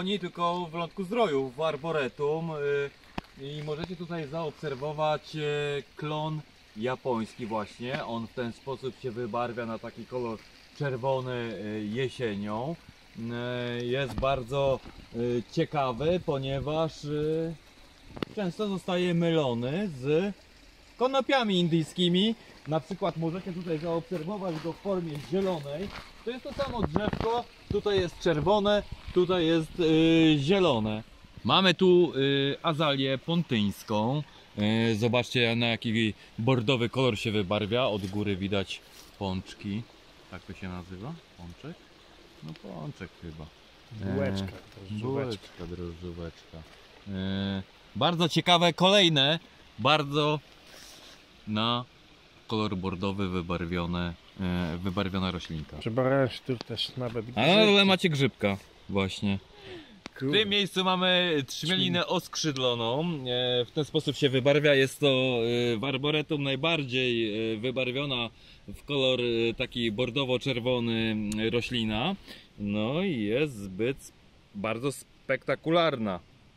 Japonii, tylko w Lądku-Zdroju, w Arboretum. I możecie tutaj zaobserwować klon japoński właśnie. On w ten sposób się wybarwia na taki kolor czerwony jesienią. Jest bardzo ciekawy, ponieważ często zostaje mylony z konopiami indyjskimi. Na przykład możecie tutaj zaobserwować go w formie zielonej. To jest to samo drzewko, tutaj jest czerwone, tutaj jest zielone. Mamy tu azalię pontyńską. Zobaczcie, na jaki bordowy kolor się wybarwia. Od góry widać pączki. Tak to się nazywa? Pączek? No pączek chyba. Bułeczka, drożdżóweczka. Bardzo ciekawe, kolejne, bardzo na kolor bordowy wybarwiona roślinka. Przebarasztur też nawet. Ale macie grzybka właśnie. W tym miejscu mamy trzmielinę oskrzydloną. W ten sposób się wybarwia. Jest to w Arboretum najbardziej wybarwiona w kolor taki bordowo-czerwony roślina. No i jest bardzo spektakularna.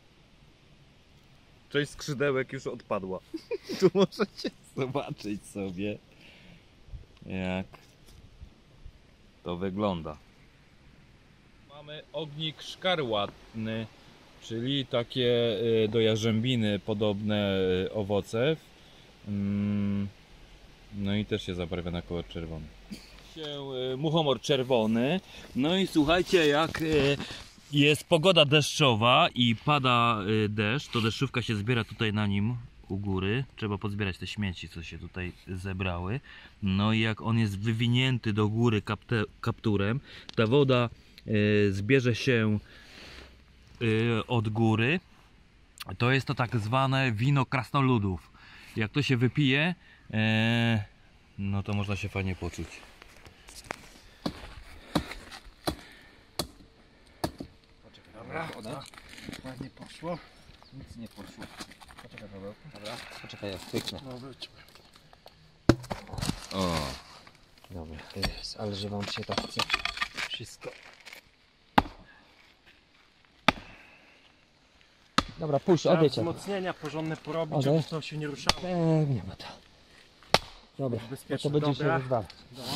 Część skrzydełek już odpadła. Tu możecie zobaczyć sobie, jak to wygląda. Mamy ognik szkarłatny, czyli takie do jarzębiny podobne owoce. No i też się zabarwia na kolor czerwony. Muchomor czerwony. No i słuchajcie, jak jest pogoda deszczowa i pada deszcz, to deszczówka się zbiera tutaj na nim u góry. Trzeba pozbierać te śmieci, co się tutaj zebrały. No i jak on jest wywinięty do góry kapturem, ta woda zbierze się od góry. To jest to tak zwane wino krasnoludów. Jak to się wypije, no to można się fajnie poczuć. Dobra, ładnie poszło. Nic nie poszło. Poczekaj, Pawełku. Dobra, poczekaj, ja styknę. No wróćmy. O. Dobra, jest, ale że wam się tak chce wszystko. Dobra, puść, Trzeba odejdź. wzmocnienia porządne porobić, Odejdź. żeby to się nie ruszało. Pewnie ma to. Dobra, Bezpieczne, to będzie dobra. się rozwalać.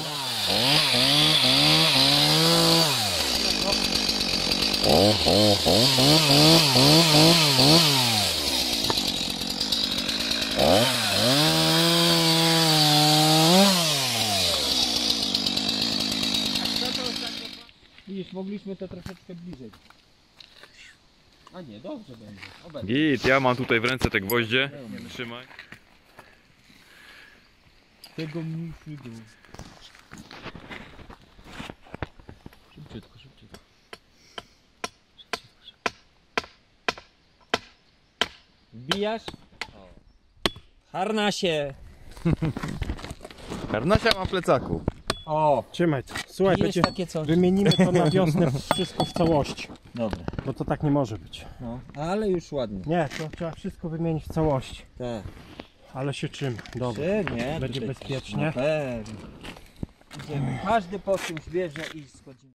Widzisz, mogliśmy to troszeczkę bliżej. A nie, dobrze będzie. Git, ja mam tutaj w ręce te gwoździe. Trzymaj. Tego mniejszego. Szybciutko, szybciutko. Wbijasz? Harnasie! Karnasia ma w plecaku. O! Trzymaj to. Słuchaj, Jest będzie, takie coś. wymienimy to na wiosnę wszystko w całości. Dobra. Bo to tak nie może być. No, ale już ładnie. Nie, to trzeba wszystko wymienić w całości. Tak. Ale się czym? Dobra. Nie, Będzie tutaj bezpiecznie. na pewno. Idziemy. Każdy po czymś bierze i schodzimy.